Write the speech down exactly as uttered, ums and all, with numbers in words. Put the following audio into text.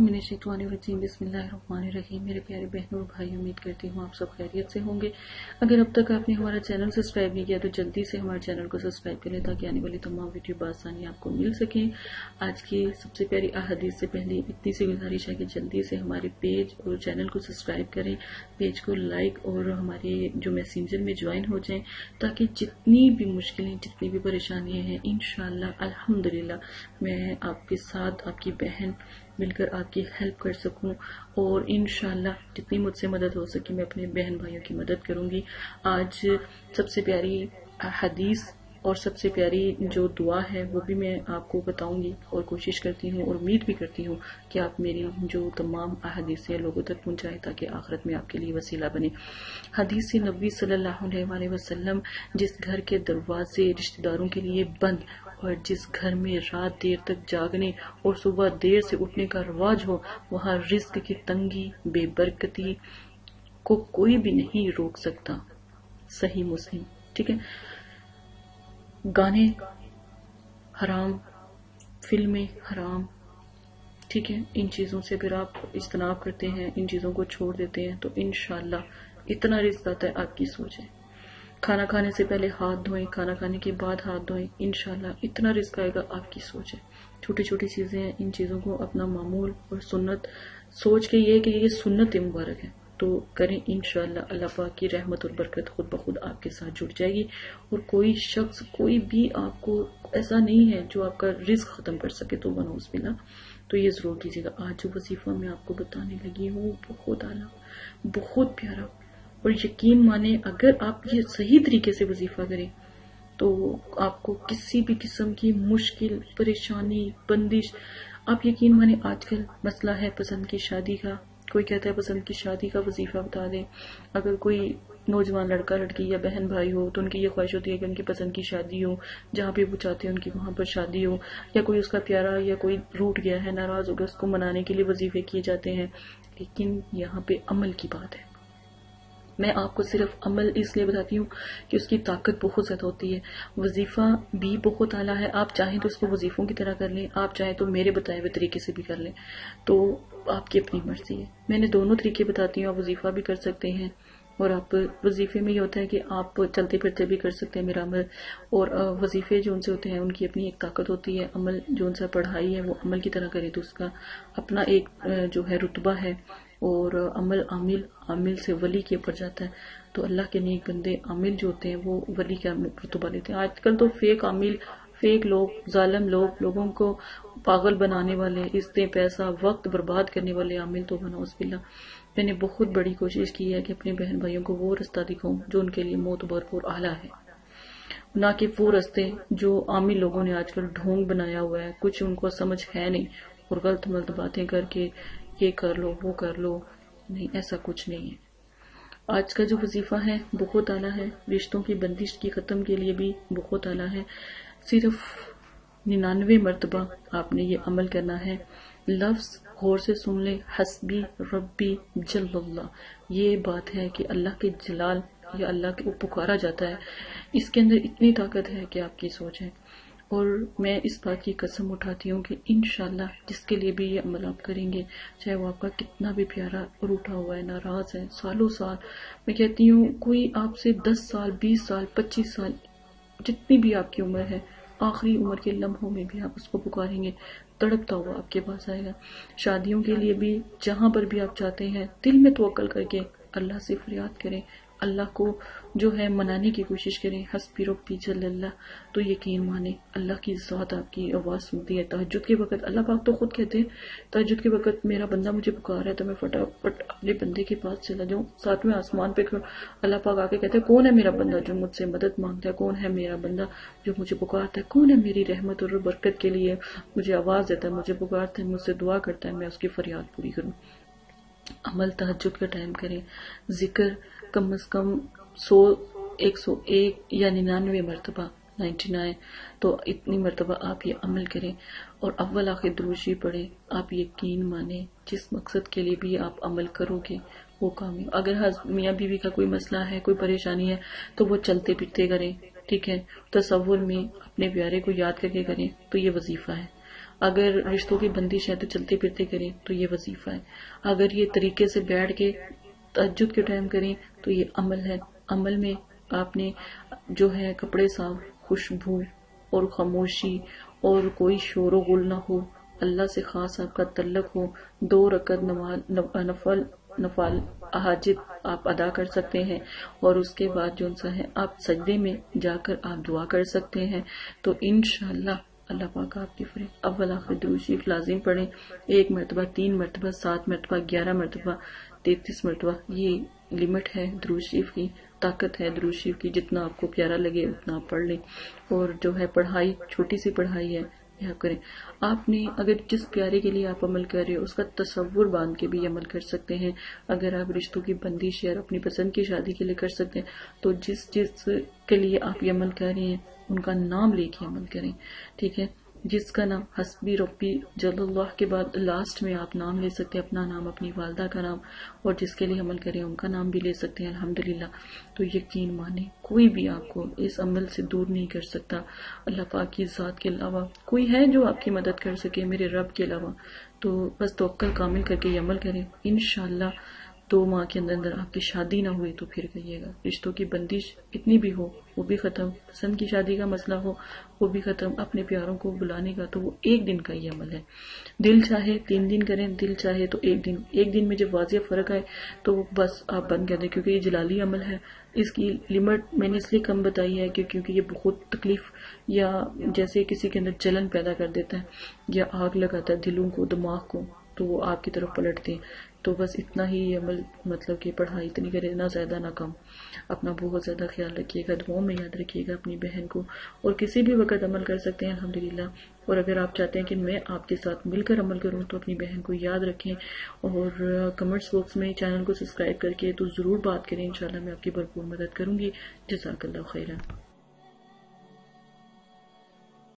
बिस्मिल्लाहिर्रहमानिर्रहीम बिस्मिल्लाहिर्रहमानिर्रहीम। मेरे प्यारे बहनों और भाई, उम्मीद करती हूँ आप सब खैरियत से होंगे। अगर अब तक आपने हमारा चैनल सब्सक्राइब नहीं किया तो जल्दी से हमारे चैनल को सब्सक्राइब करें ताकि आने वाली तमाम वीडियो बआसानी आपको मिल सकें। आज की सबसे प्यारी अहादीस से पहले इतनी सी गुजारिश है कि जल्दी से हमारे पेज और चैनल को सब्सक्राइब करें, पेज को लाइक और हमारे जो मैसेंजर में ज्वाइन हो जाएं ताकि जितनी भी मुश्किलें, जितनी भी परेशानियां हैं, इंशाअल्लाह अल्हम्दुलिल्लाह मैं आपके साथ, आपकी बहन मिलकर आपकी हेल्प कर सकूं और इंशाअल्लाह जितनी मुझसे मदद हो सके मैं अपने बहन भाइयों की मदद करूंगी। आज सबसे प्यारी हदीस और सबसे प्यारी जो दुआ है वो भी मैं आपको बताऊंगी और कोशिश करती हूँ और उम्मीद भी करती हूँ कि आप मेरी जो तमाम अहादीसें लोगों तक पहुँचाएं ताकि आखिरत में आपके लिए वसीला बने। हदीस नबी सल्लल्लाहु अलैहि वसल्लम, जिस घर के दरवाजे रिश्तेदारों के लिए बंद और जिस घर में रात देर तक जागने और सुबह देर से उठने का रिवाज हो, वहाँ रिस्क की तंगी, बेबरकती को कोई भी नहीं रोक सकता। सही मुस्लिम। ठीक है। गाने हराम, फिल्में हराम, ठीक है। इन चीजों से अगर आप इज्तनाब करते हैं, इन चीजों को छोड़ देते हैं तो इंशाअल्लाह इतना रिस्क आता है आपकी सोच है। खाना खाने से पहले हाथ धोएं, खाना खाने के बाद हाथ धोएं, इंशाल्लाह इतना रिस्क आएगा आपकी सोच है। छोटी छोटी चीजें हैं, इन चीजों को अपना मामूल और सुन्नत सोच के ये कि ये सुन्नत मुबारक है तो करें। इंशाल्लाह अल्लाह पाक की रहमत और बरकत खुद ब खुद आपके साथ जुड़ जाएगी और कोई शख्स, कोई भी आपको ऐसा नहीं है जो आपका रिस्क खत्म कर सके। तो बनौज बिल्ला, तो ये जरूर कीजिएगा। आज जो वजीफा मैं आपको बताने लगी हूँ बहुत आला, बहुत प्यारा, और यकीन माने अगर आप ये सही तरीके से वजीफा करें तो आपको किसी भी किस्म की मुश्किल, परेशानी, बंदिश, आप यकीन माने आजकल मसला है पसंद की शादी का, कोई कहता है पसंद की शादी का वजीफा बता दें। अगर कोई नौजवान लड़का लड़की या बहन भाई हो तो उनकी ये ख्वाहिश होती है कि उनकी पसंद की शादी हो, जहाँ पे वो चाहते हैं उनकी वहां पर शादी हो, या कोई उसका प्यारा या कोई रूठ गया है, नाराज हो गया, उसको मनाने के लिए वजीफे किए जाते हैं। लेकिन यहाँ पे अमल की बात है। मैं आपको सिर्फ अमल इसलिए बताती हूँ कि उसकी ताकत बहुत ज्यादा होती है। वजीफा भी बहुत आला है। आप चाहें तो इसको वजीफों की तरह कर लें, आप चाहें तो मेरे बताए हुए तरीके से भी कर लें, तो आपकी अपनी मर्जी है। मैंने दोनों तरीके बताती हूँ। आप वजीफा भी कर सकते हैं और आप वजीफे में ये होता है कि आप चलते फिरते भी कर सकते हैं मेरा अमल, और वजीफे जो उनसे होते हैं उनकी अपनी एक ताकत होती है। अमल जो उनसे पढ़ाई है वो अमल की तरह करे तो उसका अपना एक जो है रुतबा है, और अमल आमिल, आमिल से वली के ऊपर जाता है। तो अल्लाह के नेक बंदे आमिल जो होते हैं वो वली का रुतबा लेते हैं। आजकल तो फेक आमिल, फेक लोग, जालिम लोग, लोगों को पागल बनाने वाले, इज्जतें, पैसा, वक्त बर्बाद करने वाले आमिल तो बनौज बिल्ला। मैंने बहुत बड़ी कोशिश की है कि अपने बहन भाइयों को वो रास्ता दिखाऊं जो उनके लिए मोतबर और आला है, ना कि वो रास्ते जो आमिल लोगों ने आजकल ढोंग बनाया हुआ है। कुछ उनको समझ है नहीं और गलत मलत बातें करके ये कर लो, वो कर लो। नहीं, ऐसा कुछ नहीं है। आज का जो वजीफा है बहुत आला है। रिश्तों की बंदिश की खत्म के लिए भी बहुत आला है। सिर्फ निन्यानवे मरतबा आपने ये अमल करना है। लफ्ज गौर से सुन ले, हस्बी रब्बी जल्लल्लाह। ये बात है कि अल्लाह के जलाल या अल्लाह के पुकारा जाता है। इसके अंदर इतनी ताकत है कि आपकी सोच है। और मैं इस बात की कसम उठाती हूँ कि इंशाल्लाह जिसके लिए भी ये अमल आप करेंगे, चाहे वो आपका कितना भी प्यारा रूठा हुआ है, नाराज है, सालों साल, मैं कहती हूँ कोई आपसे दस साल, बीस साल, पच्चीस साल, जितनी भी आपकी उम्र है, आखिरी उम्र के लम्हों में भी आप उसको पुकारेंगे, तड़पता हुआ आपके पास आएगा। शादियों के लिए भी जहां पर भी आप चाहते हैं, दिल में तवक्कल करके अल्लाह से फरियाद करें, अल्लाह को जो है मनाने की कोशिश करें। हस्बी रब्बी जल्लल्लाह। तो यकीन माने अल्लाह की ज़ात आपकी आवाज़ सुनती है। तहज्जुद के वक्त अल्लाह पाक तो खुद कहते हैं, तहज्जुद के वक्त मेरा बंदा मुझे पुकार रहा है तो मैं फटाफट अपने बंदे के पास चला जाऊँ। सातवें आसमान पे अल्लाह पाक आके कहते हैं, कौन है मेरा बंदा जो मुझसे मदद मांगता है, कौन है मेरा बंदा जो मुझे पुकारता है, कौन है मेरी रहमत और बरकत के लिए मुझे आवाज़ देता है, मुझे पुकारता है, मुझसे दुआ करता है, मैं उसकी फरियाद पूरी करूँ। अमल तहज्जुद का टाइम करें। जिक्र कम अज कम सौ, एक सौ एक या निन्यानवे मरतबा, नाइन्टी नाइन, तो इतनी मरतबा आप ये अमल करें और अव्वल आखिर दुरूशी पढ़े। आप यकीन माने जिस मकसद के लिए भी आप अमल करोगे वो कामयाब। अगर मियाँ बीवी का कोई मसला है, कोई परेशानी है, तो वो चलते फिरते करें, ठीक है। तसव्वुर में अपने प्यारे को याद करके करें तो ये वजीफा है। اگر رشتوں کی بندش ہے تو چلتے پھرتے کریں تو یہ وظیفہ ہے. اگر یہ طریقے سے بیٹھ کے تہجد کے ٹائم کریں تو یہ عمل ہے. عمل میں آپ نے جو ہے کپڑے صاف، خوشبو اور خاموشی اور کوئی شور و غل نہ ہو، اللہ سے خاص آپ کا تعلق ہو. دو رکعت نفل نفل حاجت آپ ادا کر سکتے ہیں اور اس کے بعد جو سا ہے آپ سجدے میں جا کر آپ دعا کر سکتے ہیں. تو انشاءاللہ اللہ پاک آپ کی فرے. اول آخر درود شریف لازم پڑھیں، ایک مرتبہ، تین مرتبہ، سات مرتبہ، گیارہ مرتبہ، تینتیس مرتبہ. یہ لمٹ ہے درود شریف کی، طاقت ہے درود شریف کی. جتنا آپ کو پیارا لگے اتنا آپ پڑھ لیں. اور جو ہے پڑھائی چھوٹی سی پڑھائی ہے یہ کریں. آپ نے اگر جس پیارے کے لیے آپ عمل کر رہے ہو اس کا تصور باندھ کے بھی عمل کر سکتے ہیں. اگر آپ رشتوں کی بندش یا اپنی پسند کی شادی کے لیے کر سکتے ہیں تو جس جس کے لیے آپ یہ عمل کر رہے ہیں ان کا نام لے کے عمل کریں. ٹھیک ہے، جس کا نام حسبی ربی جل اللہ کے بعد لاسٹ میں آپ نام لے سکتے ہیں، اپنا نام، اپنی والدہ کا نام، اور جس کے لیے عمل کریں ان کا نام بھی لے سکتے ہیں الحمدللہ. تو یقین مانیں کوئی بھی آپ کو اس عمل سے دور نہیں کر سکتا. اللہ پاک کی ذات کے علاوہ کوئی ہے جو آپ کی مدد کر سکے میرے رب کے علاوہ. تو بس توکل کامل کر کے یہ عمل کریں. انشاءاللہ دو ماہ کے اندر اندر آپ کی شادی نہ ہوئی تو پھر کہیے گا. رشتوں کی بندش اتنی بھی ہو وہ بھی ختم، پسند کی شادی کا مسئلہ ہو وہ بھی ختم، اپنے پیاروں کو بلانے کا تو وہ ایک دن کا ہی عمل ہے. دل چاہے تین دن کریں، دل چاہے تو ایک دن. ایک دن میں جب واضح فرق آئے تو بس آپ بند کر دیں، کیونکہ یہ جلالی عمل ہے. اس کی لمٹ میں نے اس لیے کم بتائی ہے کہ کیونکہ یہ بہت تکلیف یا جیسے کسی کے اندر جلن پیدا کر دیتا ہے یا آگ لگاتا ہے دلوں کو، دماغ کو، تو وہ آپ کی طرف پلٹتے ہیں. تو بس اتنا ہی عمل، مطلب کہ پڑھائی اتنی کرے، نہ زیادہ نہ کم. اپنا بہت زیادہ خیال رکھیے گا، دعاؤں میں یاد رکھیے گا اپنی بہن کو. اور کسی بھی وقت عمل کر سکتے ہیں الحمدللہ. اور اگر آپ چاہتے ہیں کہ میں آپ کے ساتھ مل کر عمل کروں تو اپنی بہن کو یاد رکھیں اور کمنٹس باکس میں چینل کو سبسکرائب کر کے تو ضرور بات کریں. انشاءاللہ میں آپ کی بھرپور مدد کروں گی. جزاک اللہ خیرا.